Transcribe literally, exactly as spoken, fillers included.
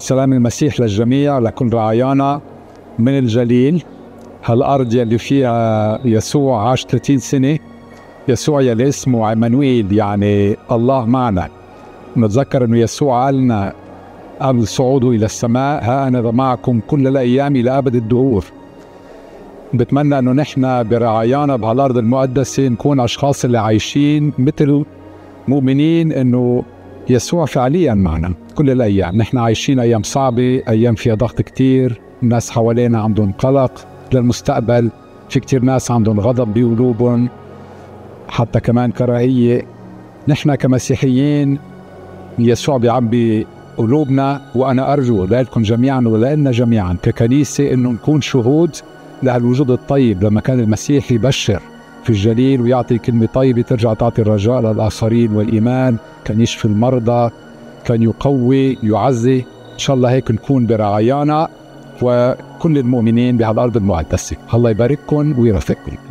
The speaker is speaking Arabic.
سلام المسيح للجميع، لكل رعايانا من الجليل، هالأرض يلي فيها يسوع عاش ثلاثين سنة. يسوع يلي اسمه عمانويل يعني الله معنا. نتذكر أنه يسوع قالنا قبل صعوده إلى السماء: ها أنا معكم كل الأيام إلى أبد الدهور. بتمنى أنه نحن برعايانا بهالأرض المقدسة نكون أشخاص اللي عايشين مثل مؤمنين أنه يسوع فعليا معنا كل الأيام. نحن عايشين أيام صعبة، أيام فيها ضغط كتير، الناس حوالينا عندهم قلق للمستقبل، في كتير ناس عندهم غضب بقلوبهم، حتى كمان كراهية. نحن كمسيحيين يسوع بيعبي قلوبنا، وأنا أرجو لكم جميعا ولنا جميعا ككنيسة إنه نكون شهود لهالوجود الطيب. لما كان المسيح يبشر في الجليل ويعطي كلمة طيبة ترجع تعطي الرجاء للآخرين والإيمان، كان يشفي المرضى، كان يقوي يعزي. إن شاء الله هيك نكون برعايانا وكل المؤمنين بهالأرض المقدسة. الله يبارككم ويرفقكم.